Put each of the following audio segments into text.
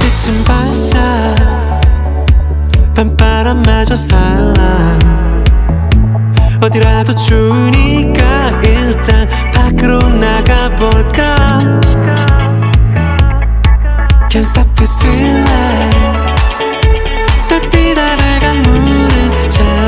때쯤 반짝 밤바람마저 살라. 어디라도 추우니까 일단 밖으로 나가볼까. Can't stop this feeling. 달빛 아래 강물은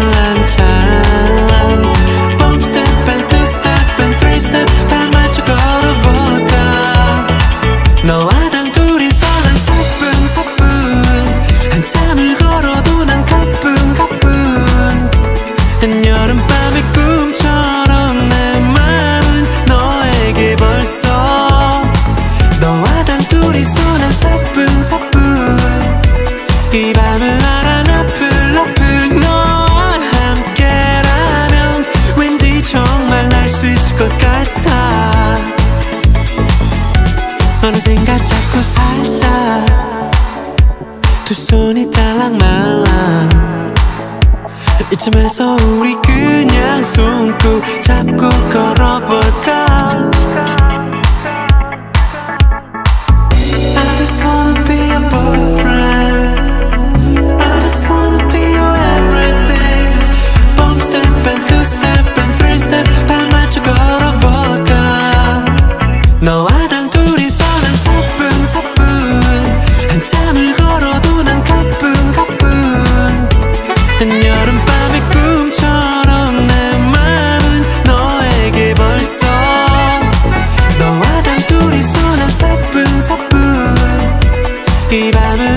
찰랑찰랑. One step and two step and three step 발맞춰 걸어볼까. 너와 단 둘이서 난 사뿐사뿐 한참을 걸어도 난 가뿐가뿐. 한여름밤의 꿈처럼 내 마음은 너에게 벌써. 너와 단 둘이서 난 사뿐사뿐 이 밤을 날아 나풀나풀. 너와 함께라면 왠지 정말 날 수 있을 것 같아. 어느샌가 자꾸 살짝 두 손이 달랑말랑. 이쯤에서 우리 그냥 손꼭 잡고 걸어볼까. I just wanna be your boyfriend. I just wanna be your everything. One step and two step and three step 발맞춰 걸어볼까. 너와 단 둘이서 난 사뿐사뿐 한참을 걸어도 난 가뿐가뿐. 한여름밤의 꿈처럼 내 마음은 너에게 벌써. 너와 단 둘이서 난 사뿐사뿐 이 밤을